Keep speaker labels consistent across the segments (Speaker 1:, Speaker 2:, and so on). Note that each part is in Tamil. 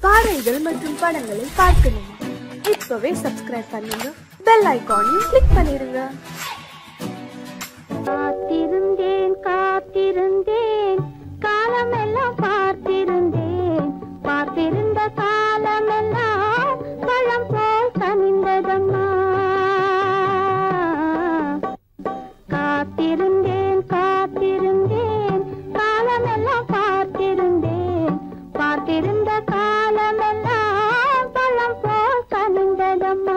Speaker 1: பாடல்கள் மற்றும் படங்களை பார்க்கணுமா? இப்பவே சப்ஸ்கிரைப் பண்ணுங்க, பெல் ஐகானையும் கிளிக் பண்ணிருங்க.
Speaker 2: காத்திருந்தேன் காத்திருந்தேன் காலமெல்லாம் பார்த்திருந்தேன், பார்த்திருந்த காலமெல்லாம் பழம் போல் கனிந்ததம்மா. காத்திருந்தேன் காத்திருந்தேன் காலமெல்லாம் பார்த்திருந்தேன், பார்த்திருந்த காலமெல்லாம் பழம் போல் கனிந்ததம்மா.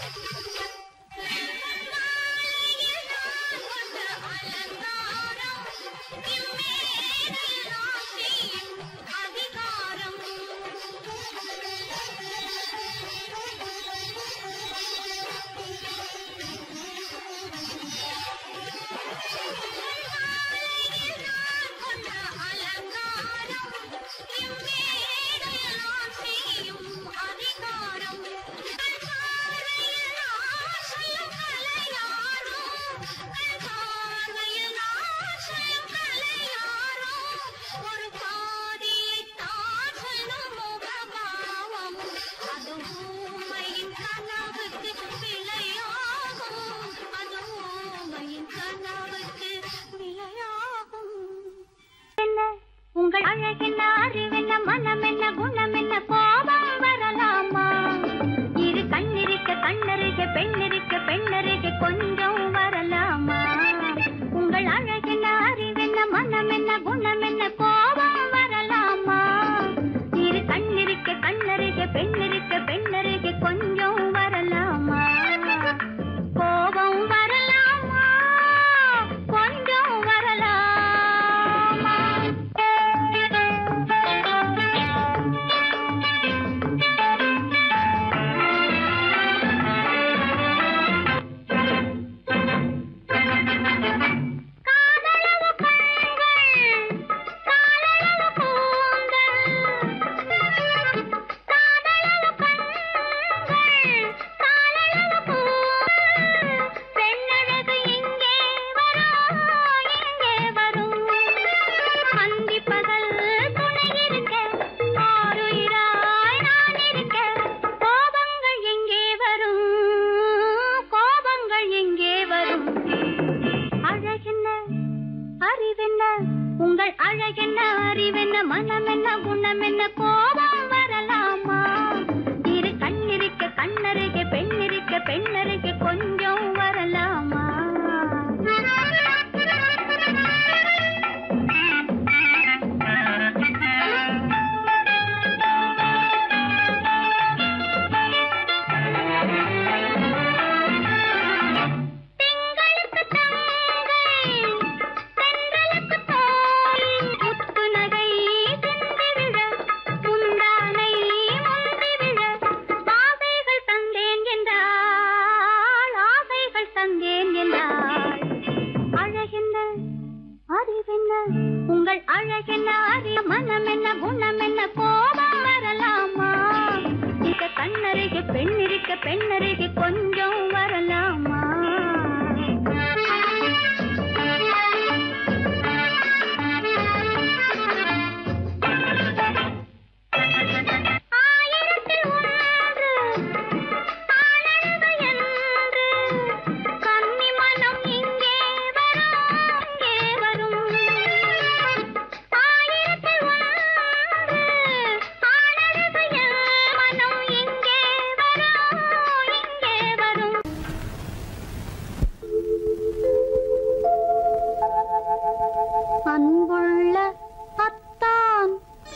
Speaker 2: உங்கள் அழகென்ன அறிவென்ன மனம் என்ன குணம் என்ன கோபம் வரலாமா இரு கண்ணிருக்க கண்ணருக பெண்ணிருக்க பெண்ணருக கொஞ்சம் வரலாமா உங்கள் அழகென்ன அறிவென்ன மனம் என்ன குணம் என்ன கோபம் வரலாமா இரு கண்ணிருக்க கண்ணருக பெண்ணிருக்க பெண்ணருக கொஞ்சம் வரலாமா கோபம் வரலாமா கொஞ்சம் வரலாமா உங்கள் அழகென்ன அறிவென்ன மனம் என்ன குணம் என்ன கோபம் வரலாமா இரு கண்ணிருக்க கண்ணருக பெண்ணிருக்க பெண்ணருக கொஞ்சம் வரலாமா உங்கள் அழகென்ன அறிய மனம் என்ன குணம் என்ன கோபம் வரலாமா இக கண்ணருக பெண்ணிருக்க பெண்ணருக கொஞ்சம் வரலாமா அன்புள்ள அத்தான்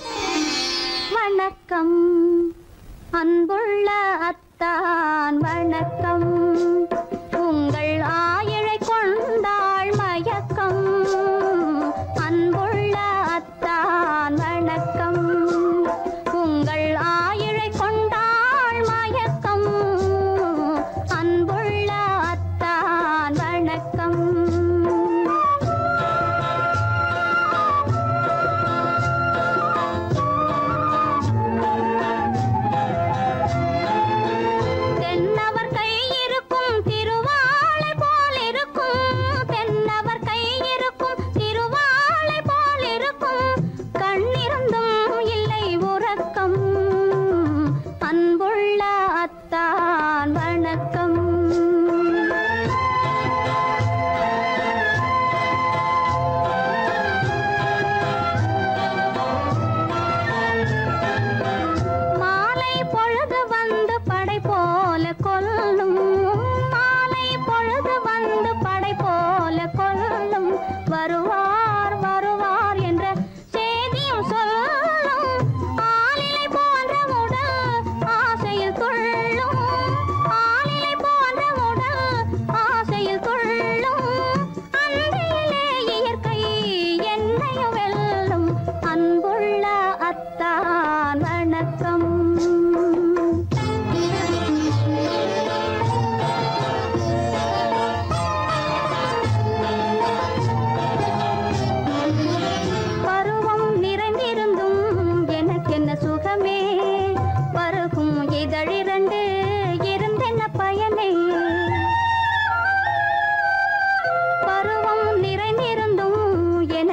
Speaker 2: வணக்கம் அன்புள்ள அத்தான் வணக்கம் உங்கள் ஆயிழை கொண்டாள் மயக்கம் அன்புள்ள அத்தான் வணக்கம் உங்கள் ஆயிழை கொண்டாள் மயக்கம் அன்புள்ள அத்தான் வணக்கம் வருவார் வருவார் என்ற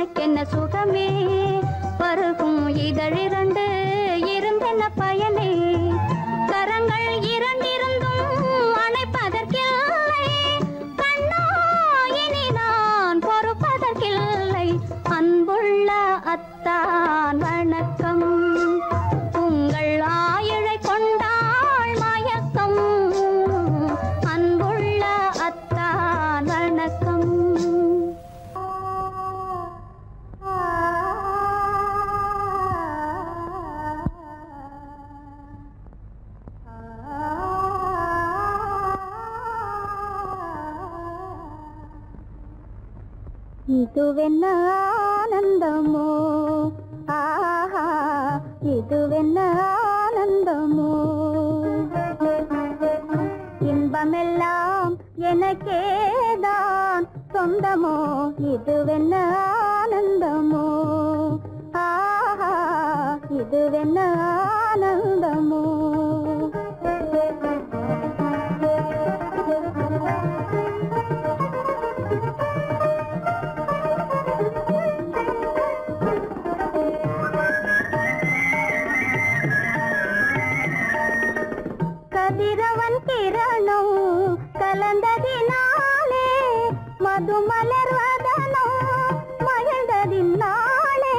Speaker 2: எனக்கென்ன சுகமே பருகும் இதழிரண்டு இருந்தென்ன பயனே கரங்கள் இரண்டிருந்தும் அணைப்பதற்கில்லை கண்ணா இனி நான் பொறுப்பதற்கில்லை அன்புள்ள அத்தான் வணக்கம் உங்கள் ஆயிழை கொண்டாள் மயக்கம் அன்புள்ள அத்தான் வணக்கம்
Speaker 3: இதுவென்ன ஆனந்தமோ ஆஹா இதுவென்ன ஆனந்தமோ இன்பமெல்லாம் எனக்கேதான் சொந்தமோ இதுவென்ன ஆனந்தமோ ஆஹா இதுவென்ன ஆனந்தமோ கதிரவன் கிரணம் கலந்ததினாலே மது மலர்வதனோ மகிழ்ந்ததினாலே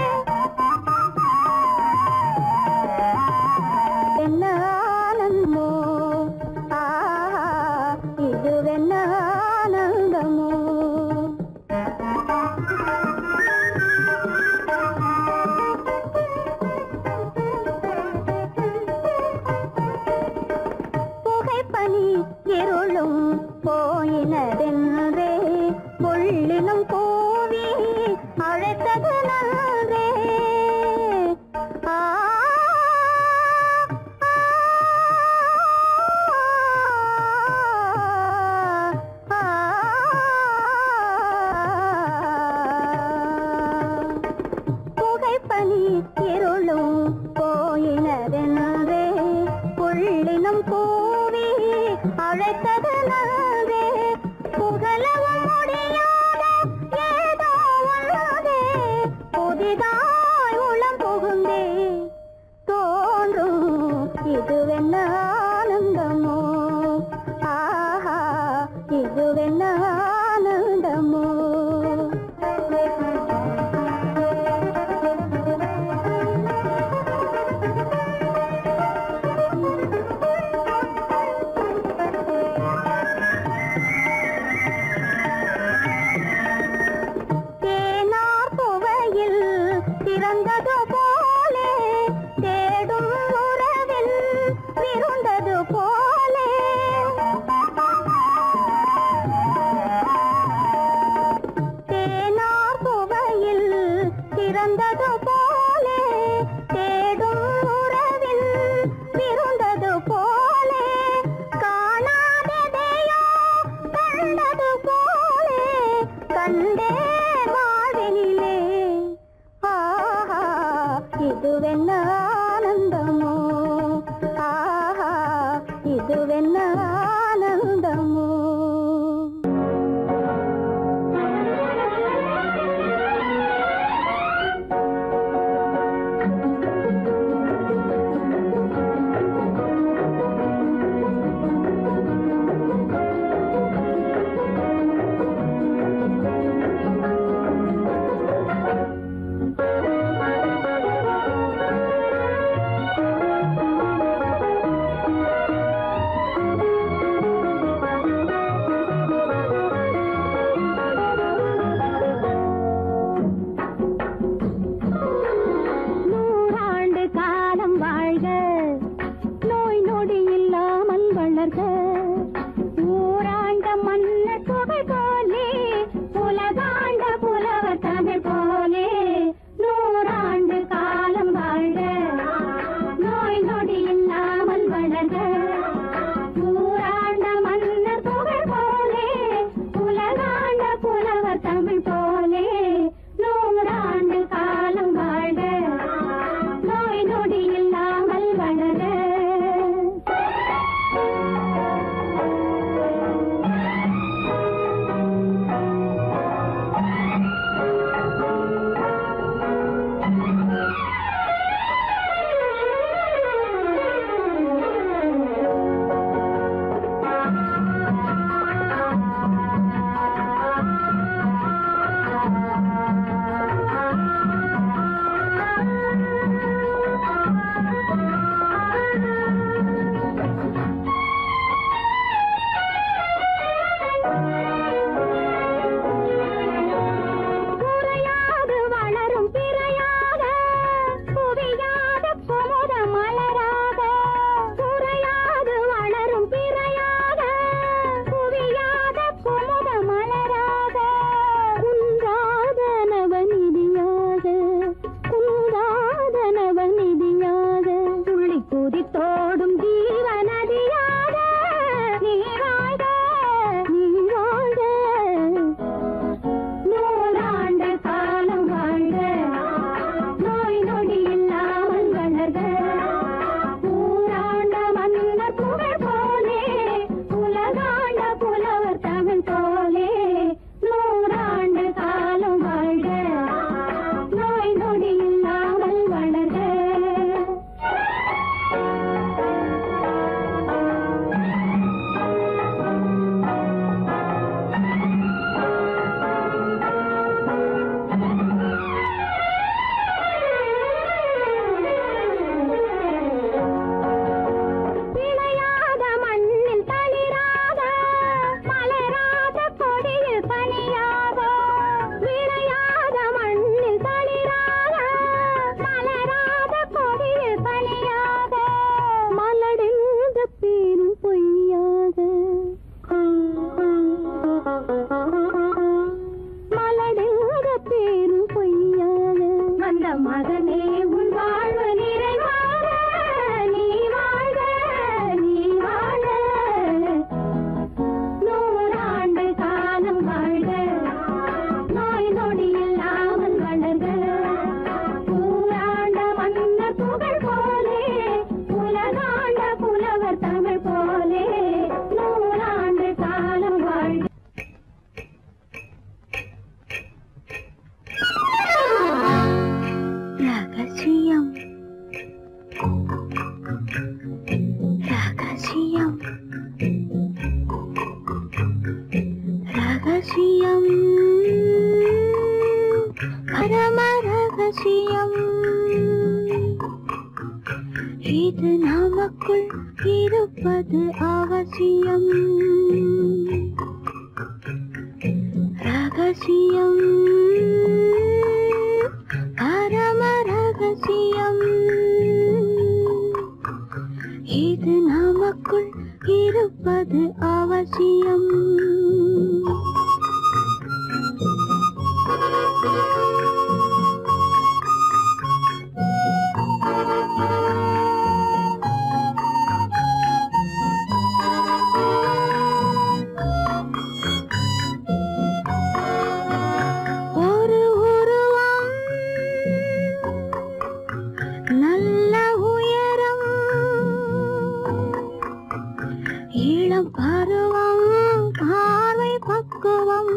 Speaker 3: என்ன ஆனந்தமோ ஆஹா இதுவென்ன ஆனந்தமோ புகைப்பனி இருளும் போயினதென்றே புள்ளினும் கூவி அழைத்தது நன்றே ஆ புகைப்பனி இருளும் போயினதென்றே புள்ளினும் கூவி அழைத்தது நன்றே புகழவும் முடியாத ஏதோ உள்ளதே புதிதாய் உளம் புகுந்தே தோன்றும் இதுவென்ன ஆனந்தமோ ஆஹா இதுவென்ன ஆனந்தமோ பிறந்தது போலே தேடும் உறவில் விருந்தது போலே தேனார் புவையில் பிறந்தது போலே தேடும் உறவில் விருந்தது போலே காணாததையோ கண்டது போலே கண்டே வாழ்வினிலே ஆஹா இதுவென்ன ஆனந்தமோ ஆஹா இதுவென்ன ஆனந்தமோ மகனே உன் வாழ்வு நிறைவாக நீ வாழ்க நீ வாழ 100 ஆண்டு காலம் வாழ்க நோய் நொடி இல்லாமல் வளர்க ஊராண்ட மன்னர் புகழ் போலே உலகாண்ட புலவர் தமிழ் போலே 100 ஆண்டு காலம் வாழ்க. ரகசியம் ரகசியம் ரகசியம் பரம ரகசியம் இது நமக்குள் இருப்பது அவசியம் ரகசியம் பரம ரகசியம் இது நமக்குள் இருப்பது அவசியம் ஒரு உருவம் நல்ல உயரம் இளம் பருவம் பார்வை பக்குவம்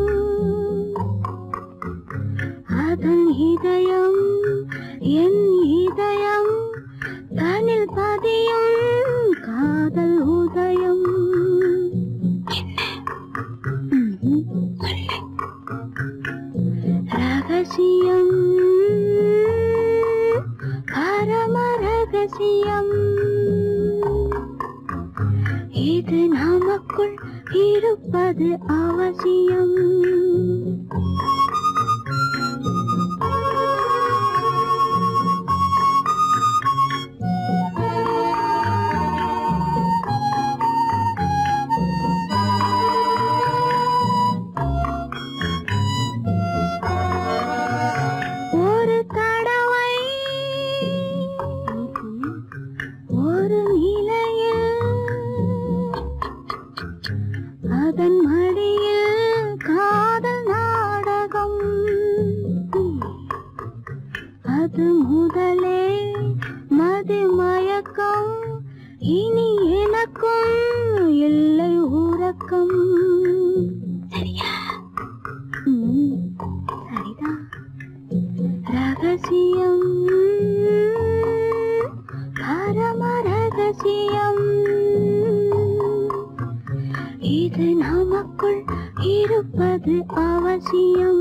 Speaker 3: அதன் இதயம் என் இதயம் தனில் பதியும் காதல் உதயம் ரகசியம் பரம ரகசியம் இது நமக்குள் இருப்பது அவசியம் ஒரு தடவை ஒரு நிலையில் அதன் மடியில் காதல் நாடகம் அது முதலே மதிமயக்கம் இனி எனக்கும் இல்லை உறக்கம் சரியா சரிதான் ரகசியம் பரம ரகசியம் இது நமக்குள் இருப்பது அவசியம்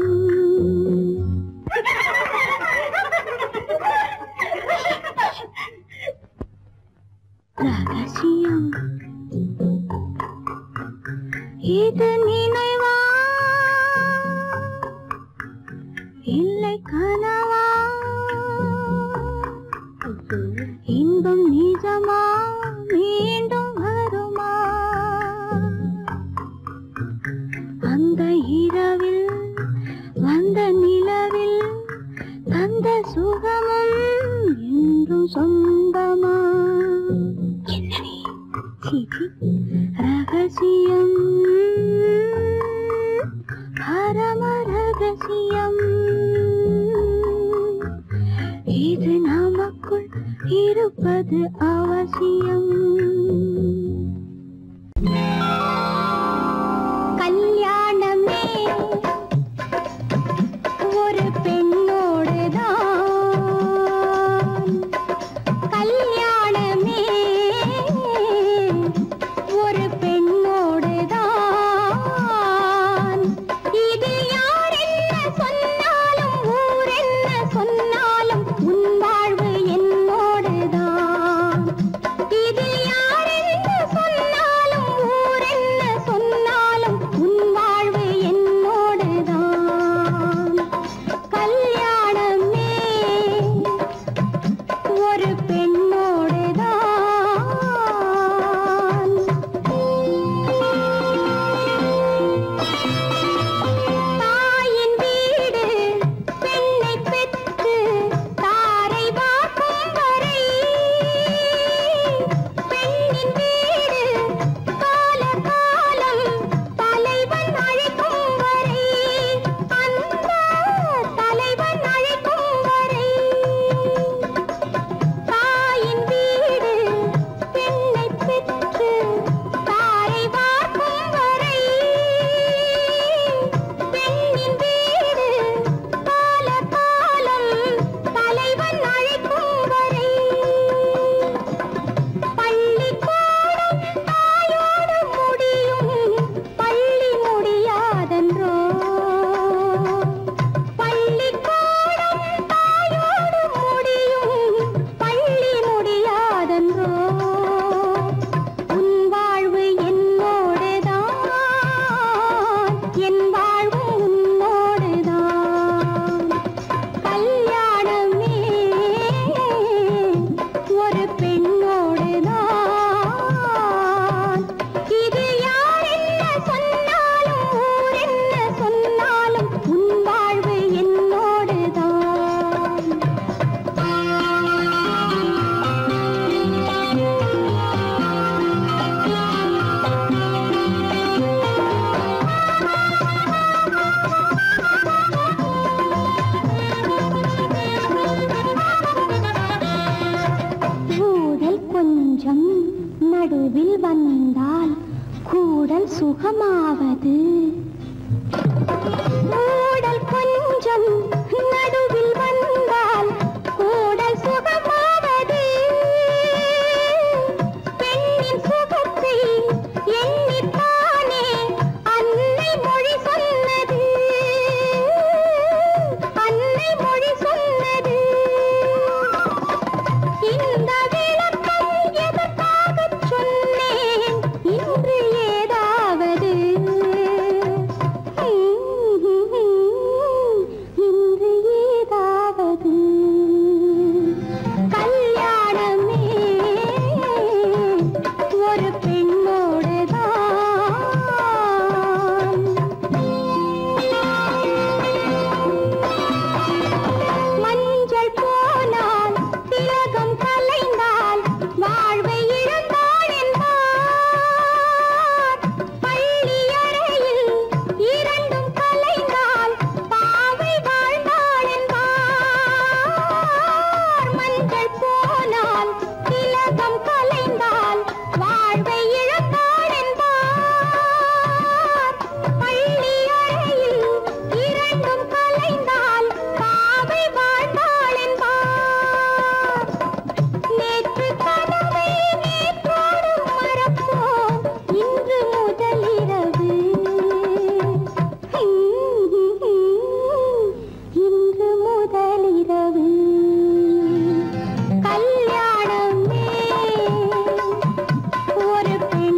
Speaker 3: ரகசியம் இது நினைவா இல்லை கனவா இன்பம் நிஜமா மீண்டும் வருமா அந்த இரவில் வந்த நிலவில் தந்த சுகமும் என்றும் சொந்தமா ரகசியம் பரம ரகசியம் இது நமக்குள் இருப்பது அவசியம் கல்யாணமே ஒரு பெண்ணோடுதான் கல்யாணமே ஒரு பெண்ணோடுதான் இதில் யார் என்ன சொன்னாலும் ஊர் என்ன சொன்னாலும் உன் வாழ்வு என்னோடுதான் இதில் யார் சுகமாவது ஊடல் கொஞ்சம் நடுவில் வந்தால் கூடல் சுகமாவது பெண்ணின் சுகத்தை எண்ணித்தானே அன்னை மொழி சொன்னது அன்னை மொழி சொன்னது இந்த விளக்கம் எதற்காகச் சொன்னேன் இன்று ஏதாவது இன்று ஏதாவது கல்யாணமே ஒரு பெண்ணோடுதான் மஞ்சள் போனால் திலகம் கலைந்தால் வாழ்வை இழந்தாள் என்பார் பள்ளி அறையில் இரண்டும் கலைந்தால் பாவை வாழ்ந்தாள் என்பார் மஞ்சள் போனால் திலகம் கலைந்தால் வாழ்வை இழந்தாள் என்பார் பள்ளி அறையில் இரண்டும் கலைந்தால் பாவை வாழ்ந்தாள் என்பார் நேற்று கனவை நேற்றோடு மறப்போம் இன்று முதலிரவு இன்று முதலிரவு கல்யாணமே ஒரு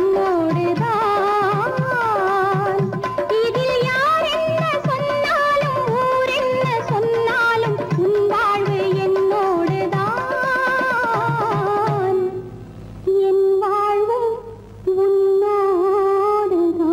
Speaker 3: பெண்ணோடுதான் இதில் யார் என்ன சொன்னாலும் ஊர் என்ன சொன்னாலும் உன் வாழ்வு என்னோடுதான் என் வாழ்வும் உன்னோடுதான்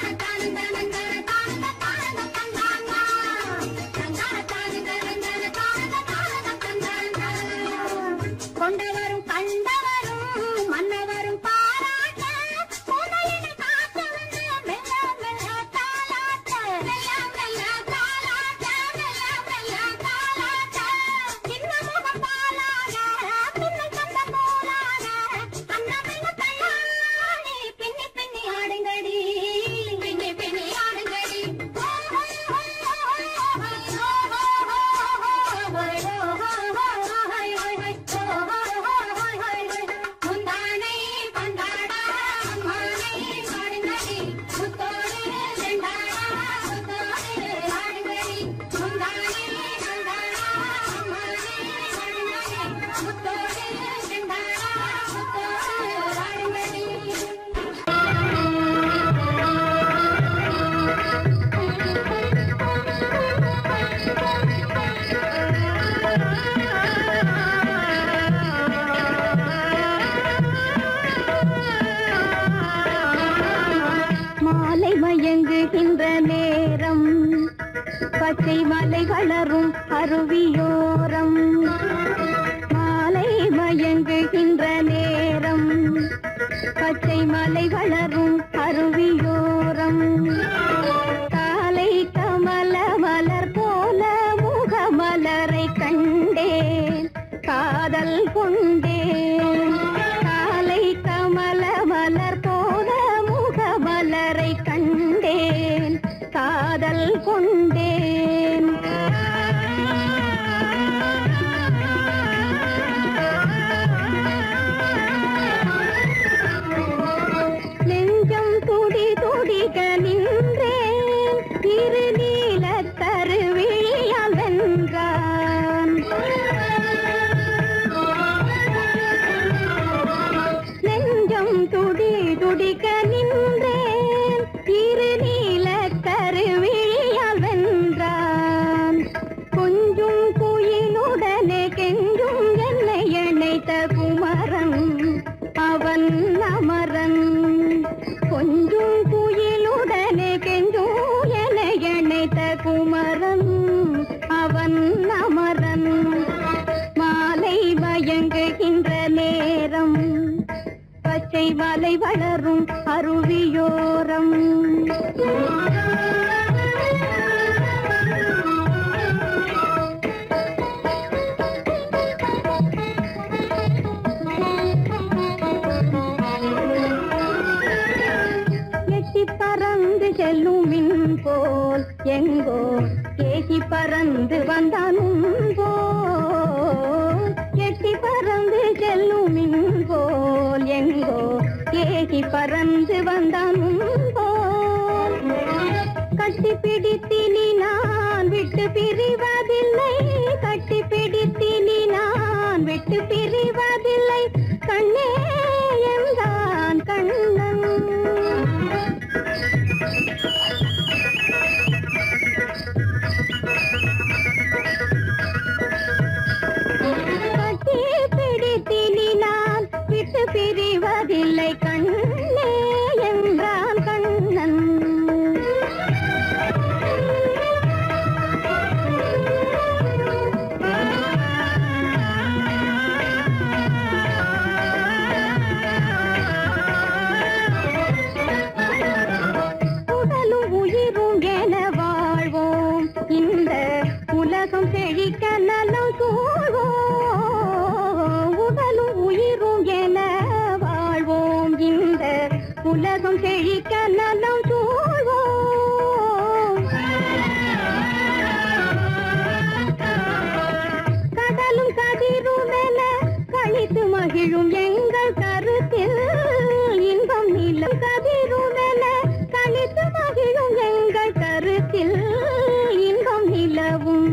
Speaker 3: கொண்டவரும் கண்டவரும் மன்னவரும் பாராட்ட முதலின காத்து வந்து மெல்ல மெல்ல தாலாட்ட மெல்ல மெல்ல தாலாட்ட மெல்ல மெல்ல தாலாட்ட சின்ன முகம் பாலாக பின்னல் கந்த போலாக அன்னமில்ல கண்ணாடி பின்னி பின்னி ஆடுங்கடி பின்னி பின்னி ஆடுங்கடி முந்தானை பந்தாடா அம்மானை ஆடுங்கடி முத்தோடு செண்டாடா முத்தோடு ஆடுங்கடி முந்தானை பந்தாடா அம்மானை ஆடுங்கடி முத்தோடு செண்டாடா முத்தோடு ஆடுங்கடி மாலை மயங்குகின்ற நேரம் பச்சை மலை வளரும் அருவியோரம் மாலை மயங்குகின்ற நேரம் பச்சை மலை வளரும் அருவியோரம் காலை கமல மலர் போல முகமலரை கண்டேன் காதல் கொண்டேன் காலை கமல மலர் போல முகமலரை கண்டேன் காதல் கொண்டேன் நெஞ்சம் துடி துடிக்க நின்றேன் இரு நீல கருவிழியால் வென்றான் நெஞ்சம் துடி துடிக்க நின்றேன் இரு நீல கருவிழியால் வென்றான் கொஞ்சும் குயிலுடனே கெஞ்சும் என்னை இணைத்த குமரன் அவன் அமரன் கொஞ்சும் குயிலுடனே கெஞ்சும் என்னை இணைத்த குமரன் அவன் அமரன் மாலை மயங்குகின்ற நேரம் பச்சை மலை வளரும் அருவியோரம் எட்டி பறந்து செல்லும் மின் போல் எங்கோ ஏகி பறந்து வந்தானும் போல் எட்டி பறந்து செல்லும் மின் போல் எங்கோ ஏகி பறந்து வந்தானும் போல் கட்டி பிடித்தினி நான் விட்டு பிரிவதில்லை கட்டி பிடித்தினி நான் விட்டு பிரிவதில்லை கண்ணே என்றான் கண்ணன் கட்டி பிடித்தினி நான் விட்டு பிரிவதில்லை கண்ணே என்றான் கண்ணன் உடலும் உயிரும் என வாழ்வோம் இந்த உலகம் செழிக்க நலம் சூழ்வோம் உடலும் உயிரும் என வாழ்வோம் இந்த உலகம் செழிக்க நலம் சூழ்வோம் கடலும் கதிரும் என கழித்து மகிழும் எங்கள் கருத்தில் இன்பம் நிலம் கதிரும் என கழித்து மகிழும் எங்கள் கருத்தில் இன்பம் நிலவும்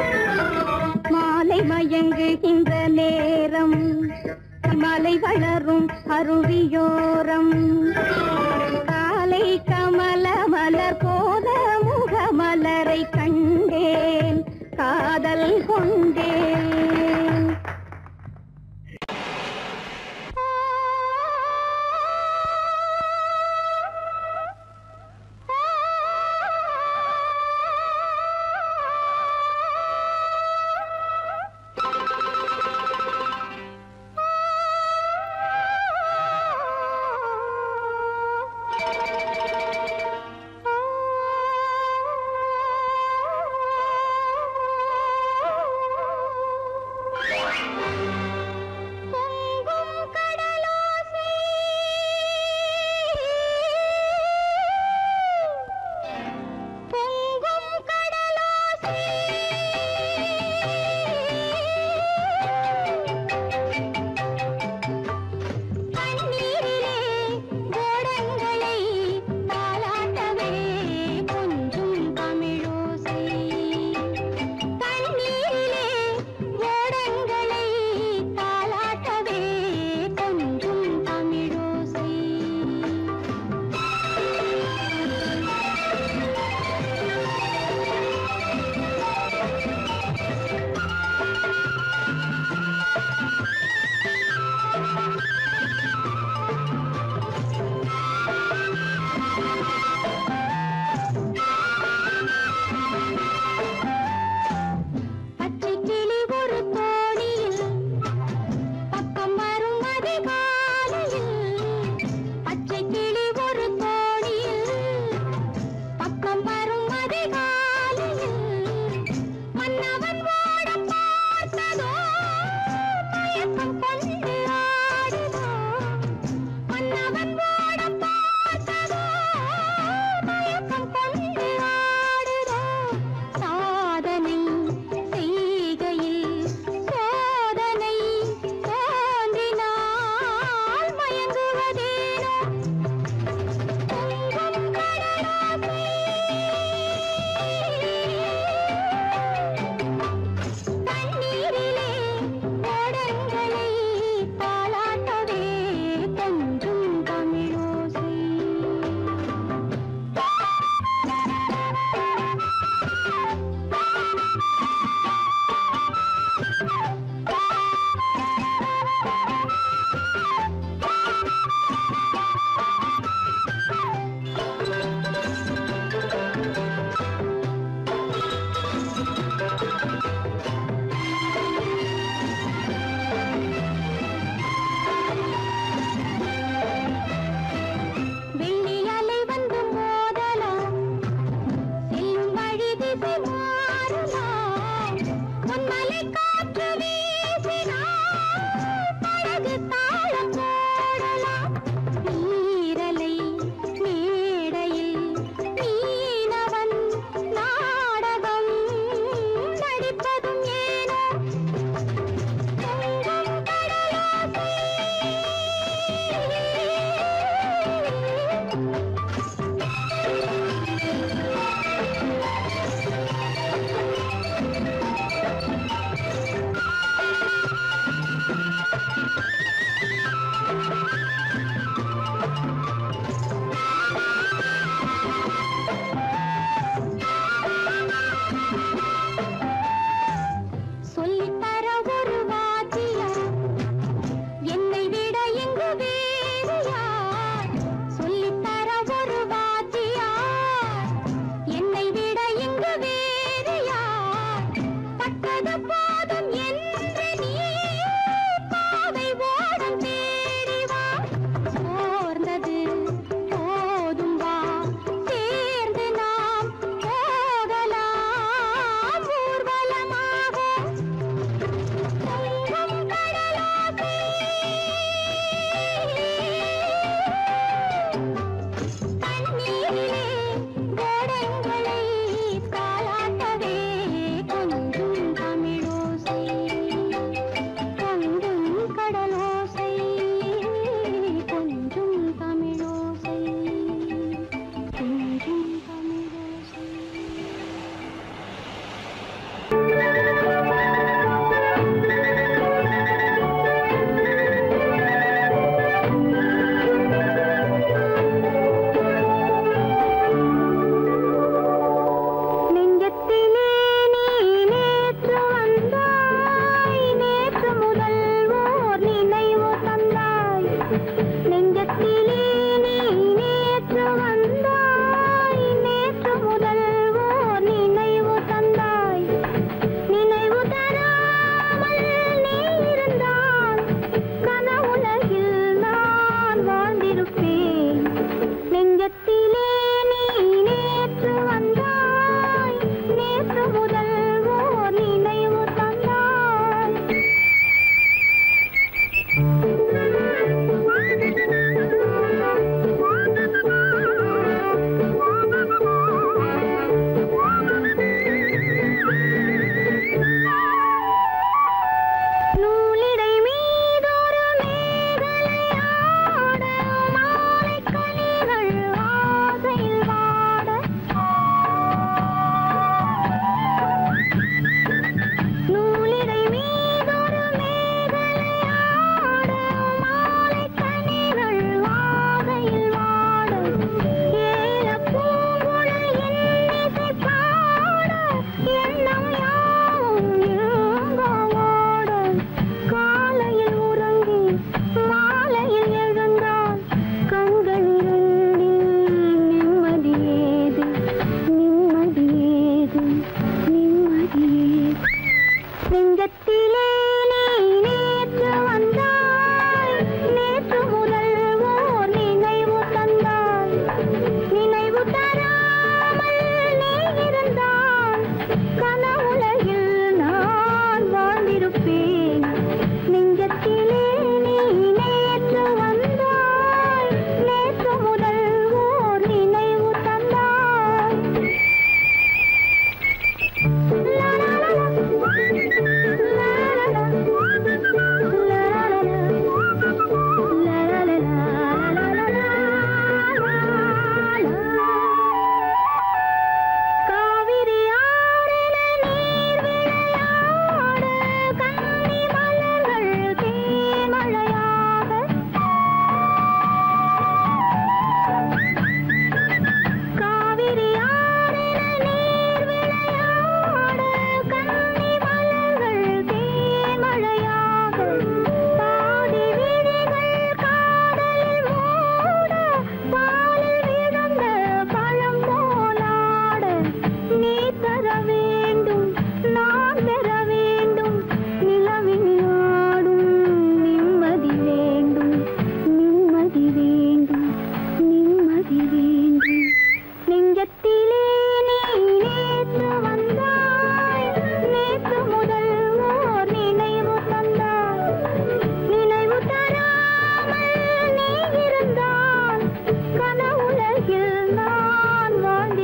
Speaker 3: மாலை மயங்குகின்ற நேரம் மலை வளரும் அருவியோரம் காலை கமல மலர் போல முகமலரை கண்டேன் காதல் கொண்டேன்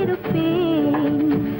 Speaker 3: இருப்பேன்.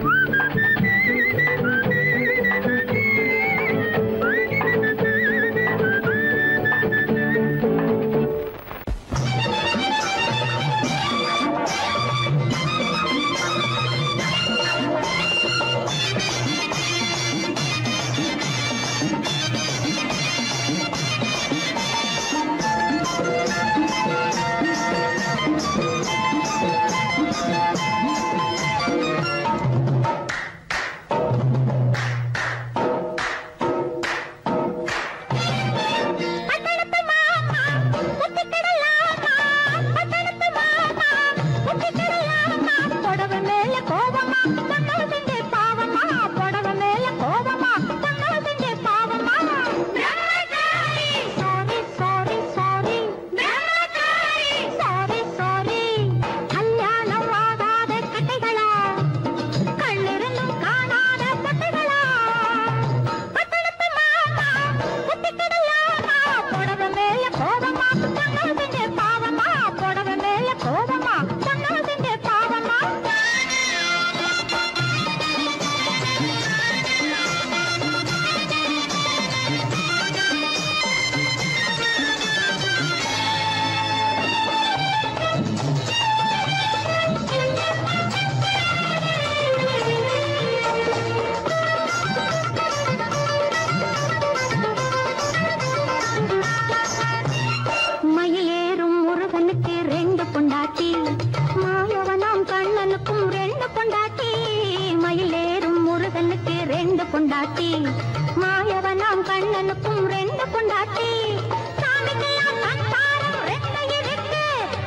Speaker 3: பொண்டாட்டி மாயவனாம் கண்ணனுக்கும் ரெண்டு பொண்டாட்டி சாமிக்கெல்லாம் சந்தானம் ரெண்டு இருக்கு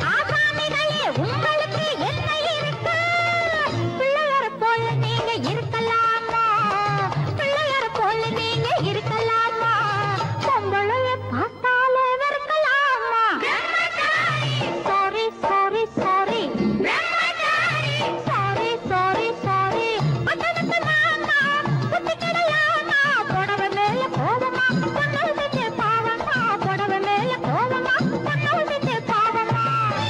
Speaker 3: ஆசாமிகளே உங்களுக்கு என்ன இருக்கு பிள்ளையர போல நீங்க இருக்கலாமா பிள்ளையர போல நீங்க இருக்கலாமா பொம்பளைய பார்த்தாலே வெறுக்கலாமா sorry sorry sorry sorry sorry sorry அதற்கு மாமா புத்தி கிடையாமா புடவ மேல கோவமா பொண்ணு செஞ்ச பாவமா புடவ மேல கோவமா பொண்ணு செஞ்ச பாவமா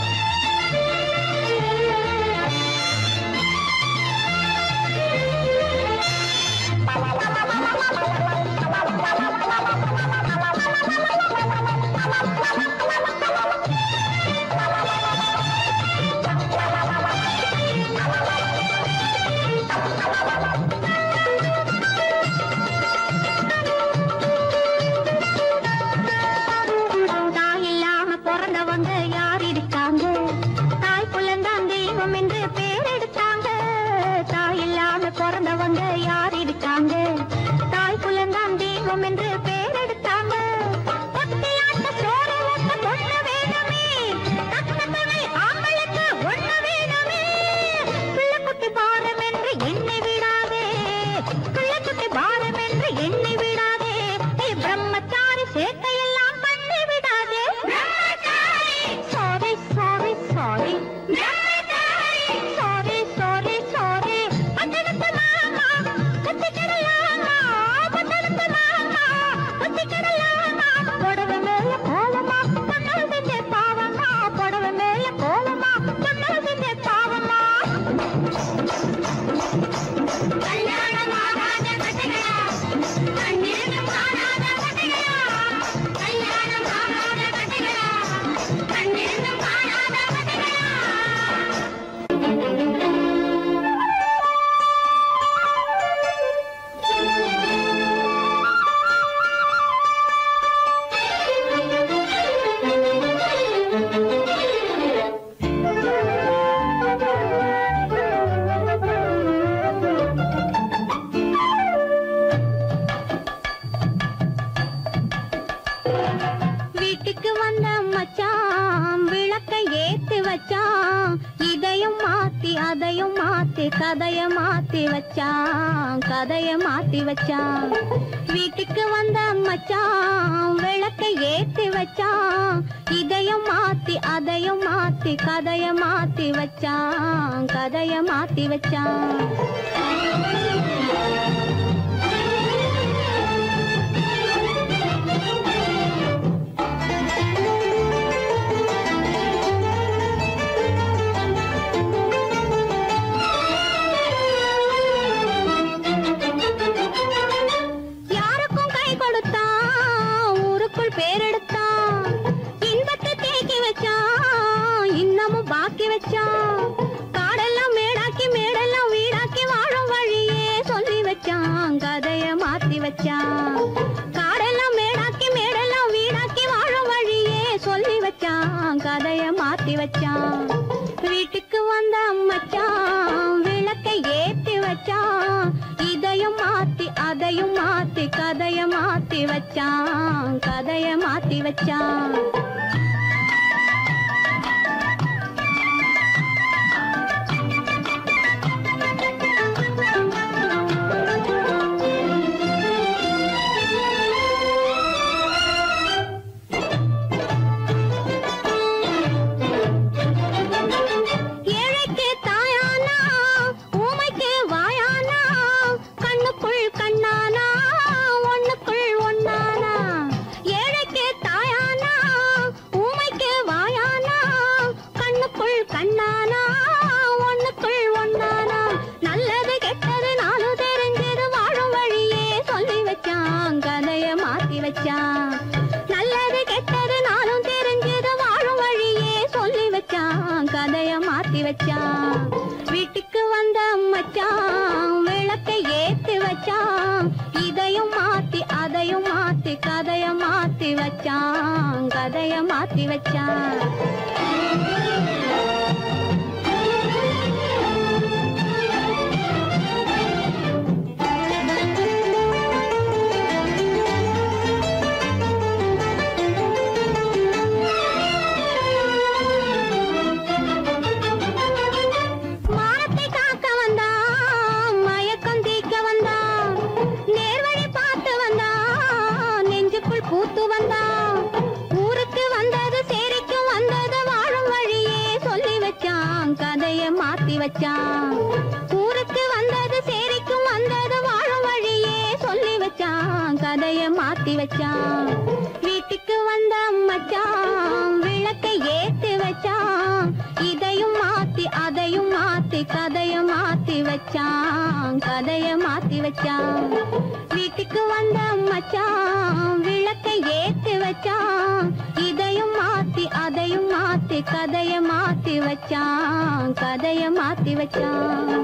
Speaker 3: தாய் இல்லாம பிறந்தவங்க யார் இருக்காங்க தாய் குலந்தான் தெய்வம் என்று பேர் எடுத்தாங்க தாய் இல்லாம பிறந்தவங்க யார் இருக்காங்க தாய் குலந்தான் தெய்வம் என்று பேர் எடுத்தாங்க ஒத்தையாட்ட சோறு ஒட்ட பொண்ணு வேணுமே கஷ்டத்துணை ஆம்பளுக்கு ஒண்ணு வேணுமே பிள்ளைக்குட்டி பாரம் என்று எண்ணி விடாதே பிள்ளைக்குட்டி பாரம் என்று எண்ணி விடாதே நீ பிரம்மச்சாரி சேட்டையெல்லாம் பண்ணி விடாதே sorry sorry sorry sorry sorry sorry பட்டணத்து மாமா புத்தி கிடையாமா பட்டணத்து மாமா புத்தி கிடையாமா புடவை மேல கோவமா பொண்ணு செஞ்ச பாவமா புடவை மேல கோவமா பொண்ணு செஞ்ச பாவமா கல்யாணம் ஆகாத கட்டைகளா கண்ணிருந்தும் காணாத கட்டைகளா கல்யாணம் ஆகாத கட்டைகளா கண்ணிருந்தும் காணாத கட்டைகளா வீட்டுக்கு வந்த மச்சான் விளக்கை ஏத்தி வச்சான் இதையும் மாத்தி அதையும் மாத்தி கதைய மாத்தி வச்சான் கதைய மாத்தி வச்சான் வீட்டுக்கு வந்த மச்சான் விளக்கை ஏத்தி வச்சான் இதையும் மாத்தி அதையும் மாத்தி கதைய மாத்தி வச்சான் கதைய மாத்தி வச்சான் கதைய மாத்தி வச்சான். காடெல்லாம் மேடாக்கி மேடெல்லாம் வீடாக்கி வாழும் வழியே சொல்லி வச்சான். கதைய மாத்தி வச்சான். வீட்டுக்கு வந்த மச்சான் விளக்கை ஏத்தி வச்சான். இதையும் மாத்தி அதையும் மாத்தி கதைய மாத்தி வச்சான். கதைய மாத்தி வச்சான். நல்லது கெட்டது நானும் தெரிஞ்சது வாழும் வழியே சொல்லி வச்சான். கதைய மாத்தி வச்சான். வீட்டுக்கு வந்த மச்சான் விளக்கை ஏத்தி வச்சான். இதையும் மாத்தி அதையும் மாத்தி கதைய மாத்தி வச்சான். கதைய மாத்தி வச்சான். பூத்து வந்தான். ஊருக்கு வந்தது சேரிக்கும் வந்தது வாழும் வழியே சொல்லி வச்சான். கதைய மாத்தி வச்சான். ஊருக்கு வந்தது சேரிக்கும் வந்தது வாழும் வழியே சொல்லி வச்சான். கதைய மாத்தி வச்சான். வீட்டுக்கு வந்த மச்சான் விளக்கை ஏத்தி வச்சான். இதையும் மாத்தி அதையும் மாத்தி கதைய மாத்தி வச்சான். கதைய மாத்தி வச்சான். வீட்டுக்கு வந்த மச்சான் விளக்கை ஏத்தி வச்சான். இதையும் மாத்தி அதையும் மாத்தி கதைய மாத்தி வச்சான். கதைய மாத்தி வச்சான்.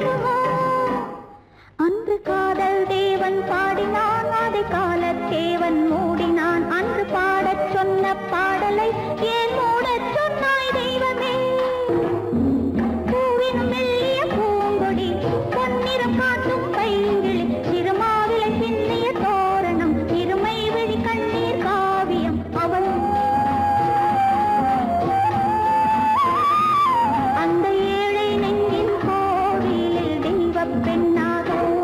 Speaker 3: வேண்டுமோ? அன்று காதல் தேவன் பாடினான், அதை காலத்தேவன் மூடினான். அன்று பாடச் சொன்ன பாடலை ஏன் மூடச் சொன்னாய் தெய்வமே? பூவினும் மெல்லிய பூங்கொடி, பொன்னிறம் காட்டும் பைங்கிளி, திருமாவிலை பின்னிய தோரணம், இருமை விழி கண்ணீர் காவியம். அவள் அந்த ஏழை நெஞ்சின் கோவிலில் தெய்வப் பெண்ணாக.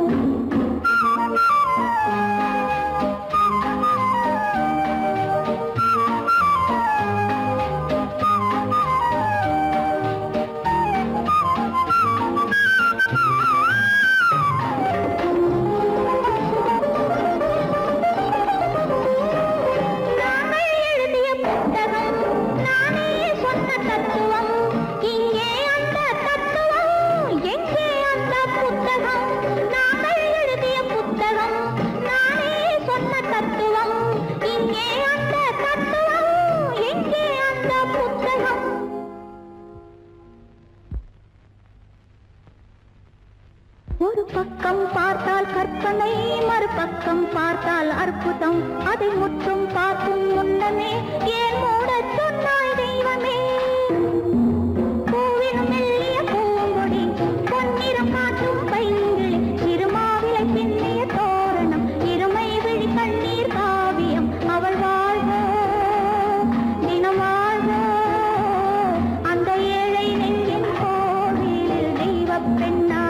Speaker 3: ஒரு பக்கம் பார்த்தால் கற்பனை, மறுபக்கம் பார்த்தால் அற்புதம். அதை முற்றும் பார்க்கும் முன்னமே ஏன் மூடச் சொன்னாய் தெய்வமே? பூவினும் மெல்லிய பூங்கொடி, பொன்னிறம் காட்டும் பைங்கிளி, திருமாவிலை பின்னிய தோரணம், இருமை விழி கண்ணீர் காவியம். அவள் வாழ்க, தினம் வாழ்க, அந்த ஏழை நெஞ்சின் கோவிலில் தெய்வப் பெண்ணாக.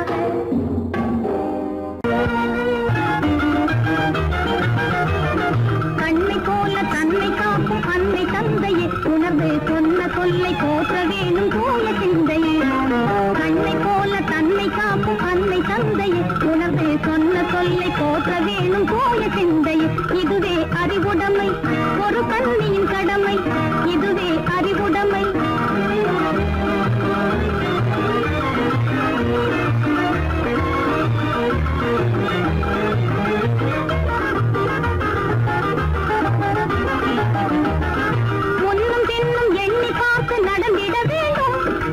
Speaker 3: கண்ணை போல தன்னை காக்கும் அன்னை தந்தையே, உணர்வு சொன்ன சொல்லை போற்ற வேணும் போல சிந்தையே. கண்ணை போல தன்னை காக்கும் அன்னை தந்தையே, உணர்வு சொன்ன சொல்லை போற்ற வேணும் போல சிந்தையே. இதுவே அறிவுடைமை, ஒரு கண்ணியின் கடமை, இதுவே அறிவுடைமை. முன்னும் பின்னும் எண்ணி பார்த்து நடந்திட வேண்டும்,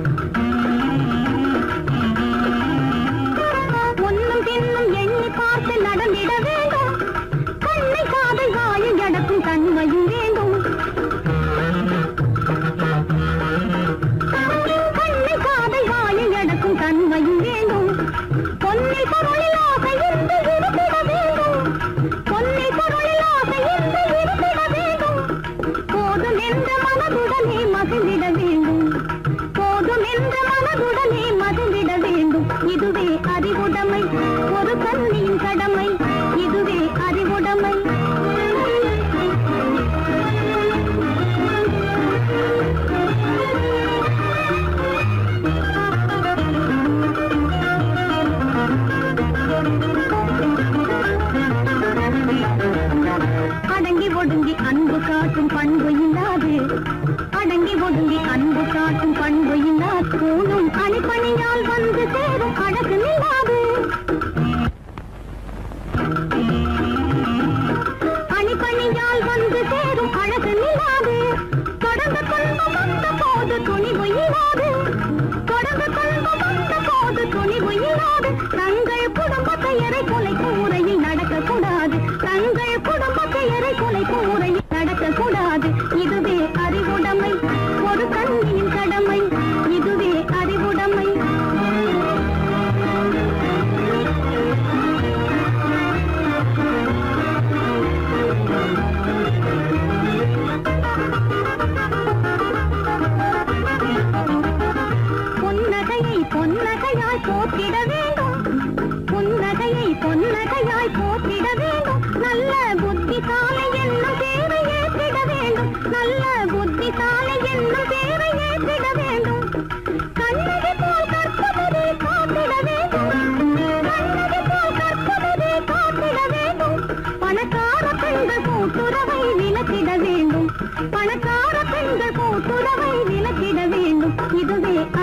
Speaker 3: முன்னும் பின்னும் எண்ணி பார்த்து நடந்திட வேண்டும். கண்ணை காதை வாயில் அடக்கும் தன்மையும் வேண்டும், கண்ணை காதை வாயில் அடக்கும் தன்மையும் வேண்டும். பொன்னில் பொருளில் ஆசை இருந்து இருந்திட வேண்டும், பொன்னில் பொருளில் ஆசை இருந்து இருந்திட வேண்டும். போதும் என்ற மனதுடனே மகிழ்ந்திட வேண்டும், போதும் என்ற மனதுடனே மகிழ்ந்திட வேண்டும். இதுவே அறிவுடைமை, ஒரு கண்ணியின் கடமை, இதுவே அறிவுடைமை. அடங்கி ஒடுங்கி அன்பு காட்டும் பண்பு இல்லாது, அடங்கி ஒடுங்கி அன்பு காட்டும் பண்பு இல்லாது, கூணும் அணிப்பணியால் வந்து சேரும் அழகு இல்லாது. அணிப்பணியால் வந்து சேரும் அழகு இல்லாது. தொடர்ந்து துன்பம் வந்த போது துணிவு இல்லாது, தொடர்ந்து துன்பம் வந்த போது துணிவு இல்லாது. தங்கள் குடும்பத்தை எரை கொலை கூரையில் நடக்கக்கூடாது, தங்கள் குடும்பத்தை எரை கொலை கூரையில் நடக்கக்கூடாது. இதுவே அறிவுடைமை, ஒரு கண்ணியின் கடமை, இதுவே அறிவுடைமை. புன்னகையை பொன்னகையாய் போற்றிட வேண்டும், புன்னகையை பொன்னகையாய் போற்றிட வேண்டும். நல்ல புத்திசாலை என்னும் தேவை ஏற்றிட வேண்டும், நல்ல புத்திசாலை என்னும் தேவை ஏற்றிட வேண்டும். கண்ணகி போல் கற்பவரே காத்திட வேண்டும், கண்ணகி போல் கற்பவரே காத்திட வேண்டும். பணக்கார பெண்கள் கூட்டுறவை விலக்கிட வேண்டும், பணக்கார பெண்கள் கூட்டுறவை விலக்கிட வேண்டும். இதுவே